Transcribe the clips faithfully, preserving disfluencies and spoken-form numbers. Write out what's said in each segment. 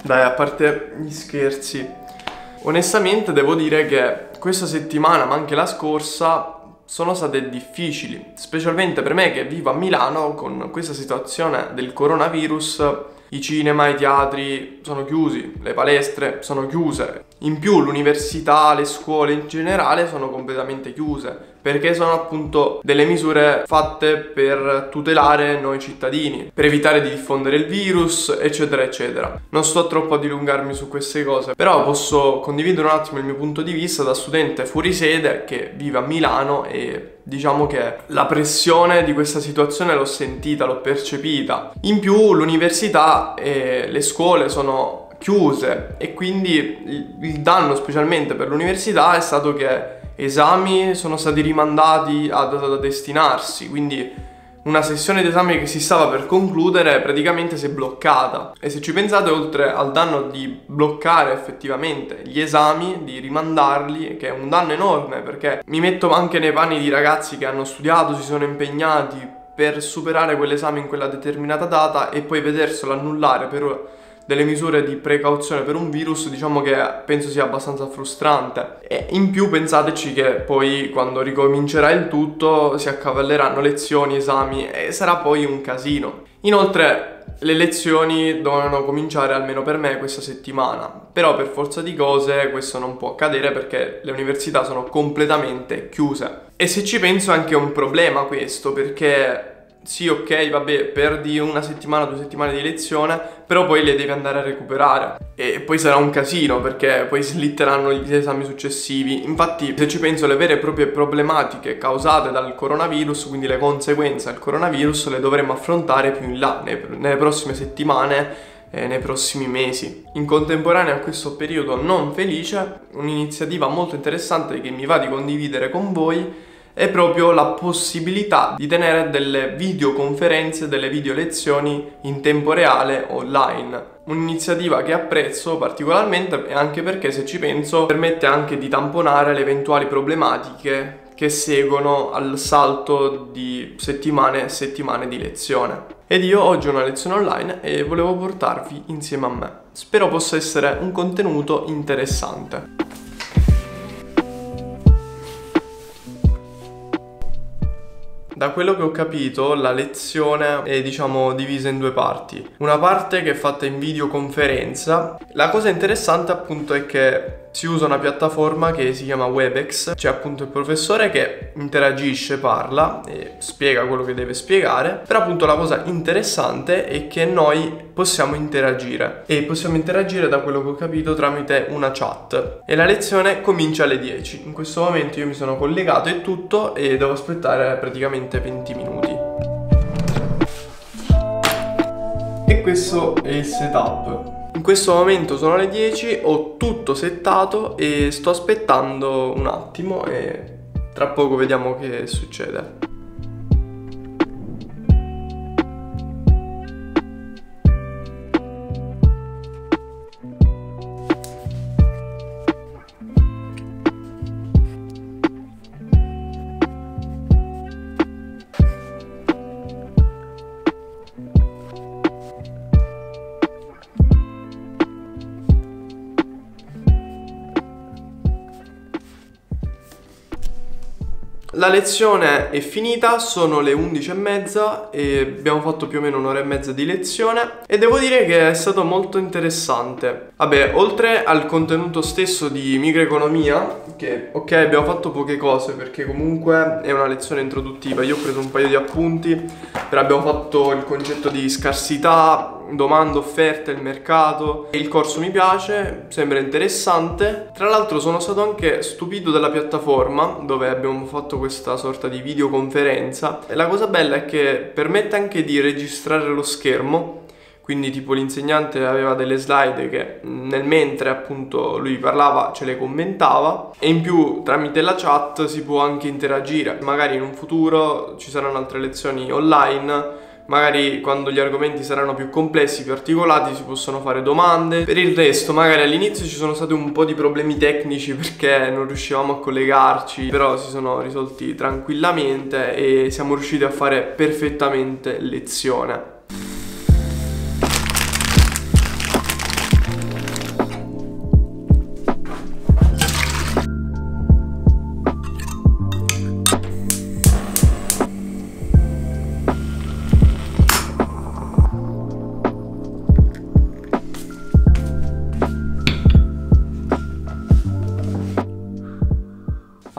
Dai, a parte gli scherzi, onestamente devo dire che questa settimana, ma anche la scorsa, sono state difficili, specialmente per me che vivo a Milano con questa situazione del coronavirus. I cinema, i teatri sono chiusi, le palestre sono chiuse. In più l'università, le scuole in generale sono completamente chiuse, perché sono appunto delle misure fatte per tutelare noi cittadini, per evitare di diffondere il virus, eccetera eccetera. Non sto troppo a dilungarmi su queste cose, però posso condividere un attimo il mio punto di vista da studente fuori sede che vive a Milano, e diciamo che la pressione di questa situazione l'ho sentita, l'ho percepita. In più l'università e le scuole sono chiuse, e quindi il danno, specialmente per l'università, è stato che esami sono stati rimandati ad, ad destinarsi, quindi una sessione d'esami che si stava per concludere praticamente si è bloccata. E se ci pensate, oltre al danno di bloccare effettivamente gli esami, di rimandarli, che è un danno enorme, perché mi metto anche nei panni di ragazzi che hanno studiato, si sono impegnati per superare quell'esame in quella determinata data, e poi vederselo annullare per delle misure di precauzione per un virus, diciamo che penso sia abbastanza frustrante. E in più pensateci che poi quando ricomincerà il tutto si accavalleranno lezioni, esami, e sarà poi un casino. Inoltre le lezioni dovevano cominciare, almeno per me, questa settimana, però per forza di cose questo non può accadere perché le università sono completamente chiuse. E se ci penso è anche un problema questo, perché sì, ok, vabbè, perdi una settimana, due settimane di lezione, però poi le devi andare a recuperare, e poi sarà un casino perché poi slitteranno gli esami successivi. Infatti, se ci penso, le vere e proprie problematiche causate dal coronavirus, quindi le conseguenze del coronavirus, le dovremo affrontare più in là, nelle prossime settimane e nei prossimi mesi. In contemporanea a questo periodo non felice, un'iniziativa molto interessante che mi va di condividere con voi è proprio la possibilità di tenere delle videoconferenze, delle video lezioni in tempo reale online. Un'iniziativa che apprezzo particolarmente, e anche perché, se ci penso, permette anche di tamponare le eventuali problematiche che seguono al salto di settimane e settimane di lezione. Ed io oggi ho una lezione online e volevo portarvi insieme a me. Spero possa essere un contenuto interessante. Da quello che ho capito, la lezione è, diciamo, divisa in due parti. Una parte che è fatta in videoconferenza. La cosa interessante appunto è che si usa una piattaforma che si chiama Webex. C'è appunto il professore che interagisce, parla e spiega quello che deve spiegare. Però appunto la cosa interessante è che noi possiamo interagire, e possiamo interagire, da quello che ho capito, tramite una chat. E la lezione comincia alle dieci. In questo momento io mi sono collegato e tutto, e devo aspettare praticamente venti minuti. E questo è il setup. In questo momento sono le dieci, ho tutto settato e sto aspettando un attimo, e tra poco vediamo che succede. La lezione è finita, sono le undici e mezza e abbiamo fatto più o meno un'ora e mezza di lezione, e devo dire che è stato molto interessante. Vabbè, oltre al contenuto stesso di microeconomia, che ok, abbiamo fatto poche cose perché comunque è una lezione introduttiva, io ho preso un paio di appunti, però abbiamo fatto il concetto di scarsità, domanda, offerta, il mercato. Il corso mi piace, sembra interessante. Tra l'altro sono stato anche stupito della piattaforma dove abbiamo fatto questa sorta di videoconferenza, e la cosa bella è che permette anche di registrare lo schermo, quindi tipo l'insegnante aveva delle slide che nel mentre appunto lui parlava ce le commentava, e in più tramite la chat si può anche interagire. Magari in un futuro ci saranno altre lezioni online, magari quando gli argomenti saranno più complessi, più articolati, si possono fare domande. Per il resto magari all'inizio ci sono stati un po' di problemi tecnici perché non riuscivamo a collegarci, però si sono risolti tranquillamente e siamo riusciti a fare perfettamente lezione.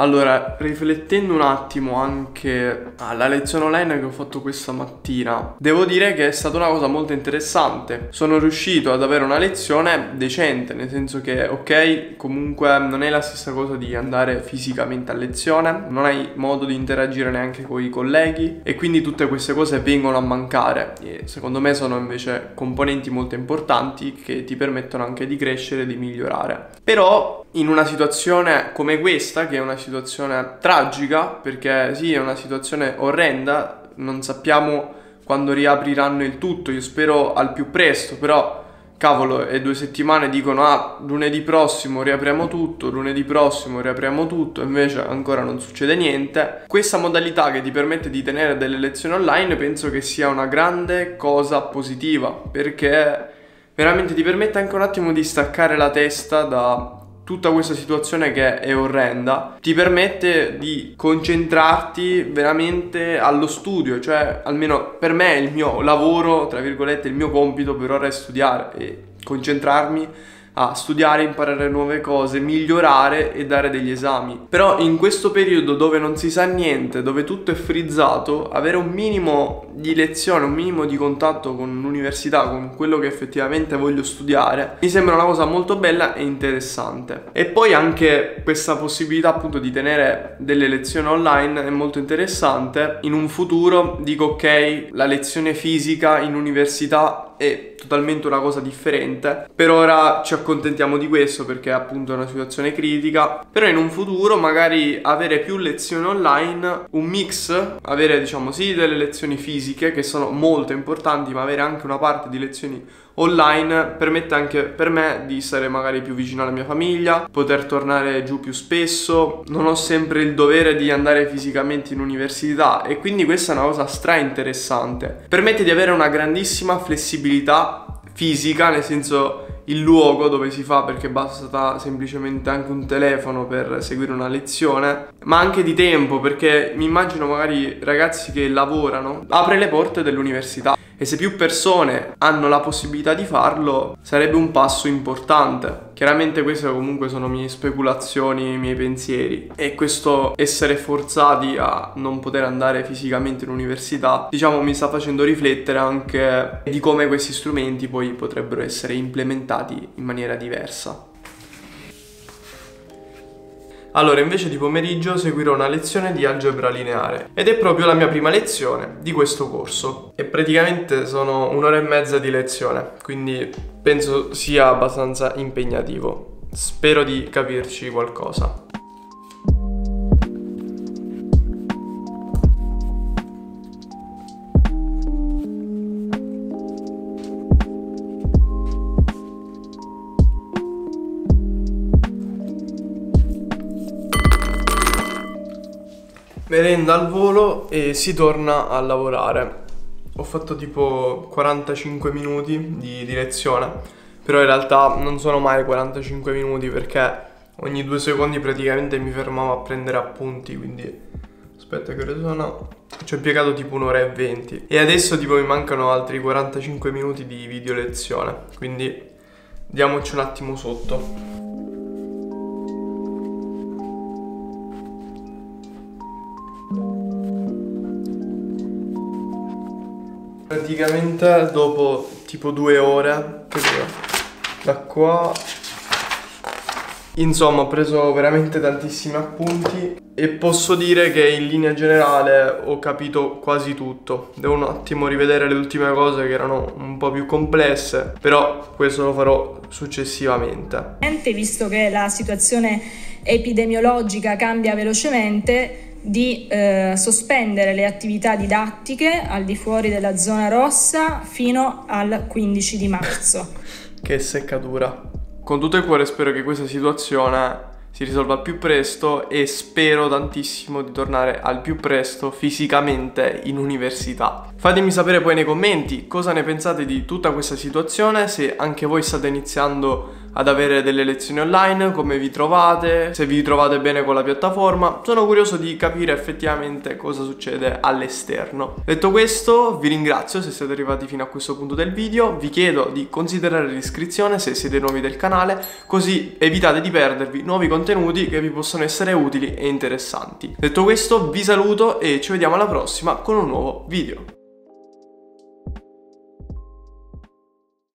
Allora, riflettendo un attimo anche alla lezione online che ho fatto questa mattina, devo dire che è stata una cosa molto interessante. Sono riuscito ad avere una lezione decente, nel senso che, ok, comunque non è la stessa cosa di andare fisicamente a lezione, non hai modo di interagire neanche con i colleghi e quindi tutte queste cose vengono a mancare e secondo me sono invece componenti molto importanti che ti permettono anche di crescere e di migliorare. Però in una situazione come questa, che è una situazione tragica, perché sì, è una situazione orrenda, non sappiamo quando riapriranno il tutto, io spero al più presto, però cavolo, è due settimane, dicono ah, lunedì prossimo riapriamo tutto, lunedì prossimo riapriamo tutto, invece ancora non succede niente. Questa modalità che ti permette di tenere delle lezioni online penso che sia una grande cosa positiva, perché veramente ti permette anche un attimo di staccare la testa da tutta questa situazione che è orrenda, ti permette di concentrarti veramente allo studio, cioè almeno per me il mio lavoro, tra virgolette, il mio compito per ora è studiare e concentrarmi a studiare, imparare nuove cose, migliorare e dare degli esami. Però in questo periodo dove non si sa niente, dove tutto è frizzato, avere un minimo di lezione, un minimo di contatto con l'università, con quello che effettivamente voglio studiare, mi sembra una cosa molto bella e interessante. E poi anche questa possibilità appunto di tenere delle lezioni online è molto interessante. In un futuro dico ok, la lezione fisica in università è totalmente una cosa differente. Per ora ci accontentiamo di questo perché appunto è una situazione critica, però in un futuro magari avere più lezioni online, un mix, avere diciamo sì delle lezioni fisiche che sono molto importanti, ma avere anche una parte di lezioni online permette anche per me di stare magari più vicino alla mia famiglia, poter tornare giù più spesso, non ho sempre il dovere di andare fisicamente in università e quindi questa è una cosa stra interessante. Permette di avere una grandissima flessibilità fisica, nel senso il luogo dove si fa, perché basta semplicemente anche un telefono per seguire una lezione, ma anche di tempo, perché mi immagino magari ragazzi che lavorano, apre le porte dell'università e se più persone hanno la possibilità di farlo sarebbe un passo importante. Chiaramente queste comunque sono mie speculazioni, i miei pensieri, e questo essere forzati a non poter andare fisicamente in università diciamo mi sta facendo riflettere anche di come questi strumenti poi potrebbero essere implementati in maniera diversa. Allora, invece di pomeriggio seguirò una lezione di algebra lineare ed è proprio la mia prima lezione di questo corso e praticamente sono un'ora e mezza di lezione, quindi penso sia abbastanza impegnativo. Spero di capirci qualcosa. Merenda al volo e si torna a lavorare. Ho fatto tipo quarantacinque minuti di, di lezione, però in realtà non sono mai quarantacinque minuti perché ogni due secondi praticamente mi fermavo a prendere appunti, quindi aspetta che ore sono? Ci ho impiegato tipo un'ora e venti e adesso tipo mi mancano altri quarantacinque minuti di video lezione, quindi diamoci un attimo sotto. Praticamente dopo tipo due ore, che da qua, insomma ho preso veramente tantissimi appunti e posso dire che in linea generale ho capito quasi tutto. Devo un attimo rivedere le ultime cose che erano un po' più complesse, però questo lo farò successivamente. Visto che la situazione epidemiologica cambia velocemente, di eh, sospendere le attività didattiche al di fuori della zona rossa fino al quindici di marzo. Che seccatura. Con tutto il cuore spero che questa situazione si risolva al più presto e spero tantissimo di tornare al più presto fisicamente in università. Fatemi sapere poi nei commenti cosa ne pensate di tutta questa situazione, se anche voi state iniziando ad avere delle lezioni online, come vi trovate, se vi trovate bene con la piattaforma. Sono curioso di capire effettivamente cosa succede all'esterno. Detto questo, vi ringrazio se siete arrivati fino a questo punto del video, vi chiedo di considerare l'iscrizione se siete nuovi del canale, così evitate di perdervi nuovi contenuti che vi possono essere utili e interessanti. Detto questo, vi saluto e ci vediamo alla prossima con un nuovo video.